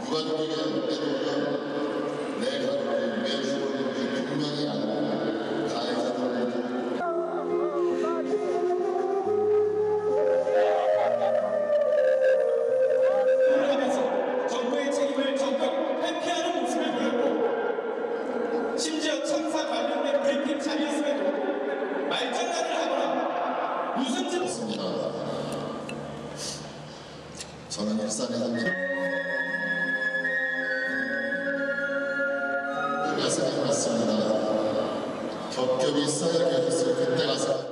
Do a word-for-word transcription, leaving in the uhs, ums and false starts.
누가 누구에게 때로는 내 가족이 왜 죽었는지 분명히 알고 가해자들을 하면서 정부의 책임을 적극 회피하는 모습을 보였고 심지어 참사 관련된 브리핑 자리였음에도 말장난을 하거나 무슨 짓 했습니다. 저는 일산에 삽니다. 가슴이 났습니다. 겹겹이 쌓여 계셨을 그때 가서